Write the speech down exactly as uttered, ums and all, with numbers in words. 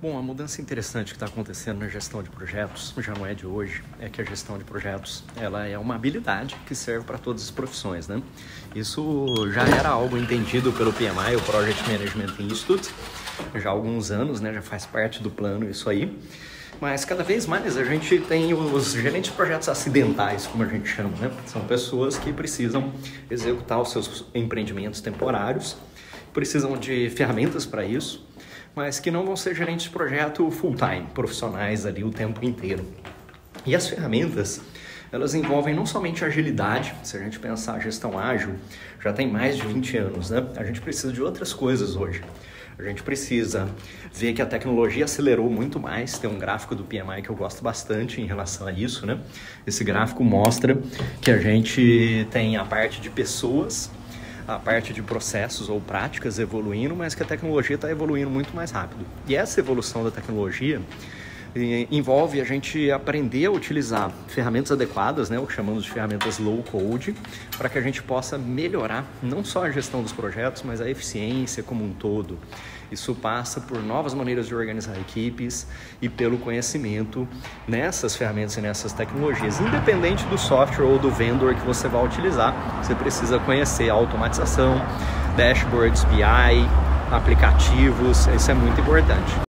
Bom, a mudança interessante que está acontecendo na gestão de projetos, já não é de hoje, é que a gestão de projetos ela é uma habilidade que serve para todas as profissões, né? Isso já era algo entendido pelo P M I, o Project Management Institute, já há alguns anos, né? Já faz parte do plano isso aí. Mas cada vez mais a gente tem os gerentes de projetos acidentais, como a gente chama, né? São pessoas que precisam executar os seus empreendimentos temporários, precisam de ferramentas para isso, mas que não vão ser gerentes de projeto full-time, profissionais ali o tempo inteiro. E as ferramentas, elas envolvem não somente agilidade, se a gente pensar a gestão ágil, já tem mais de vinte anos, né? A gente precisa de outras coisas hoje. A gente precisa ver que a tecnologia acelerou muito mais. Tem um gráfico do P M I que eu gosto bastante em relação a isso, né? Esse gráfico mostra que a gente tem a parte de pessoas, a parte de processos ou práticas evoluindo, mas que a tecnologia está evoluindo muito mais rápido. E essa evolução da tecnologia envolve a gente aprender a utilizar ferramentas adequadas, né, o que chamamos de ferramentas low code, para que a gente possa melhorar não só a gestão dos projetos, mas a eficiência como um todo. Isso passa por novas maneiras de organizar equipes e pelo conhecimento nessas ferramentas e nessas tecnologias. Independente do software ou do vendor que você vai utilizar, você precisa conhecer a automatização, dashboards, B I, aplicativos, isso é muito importante.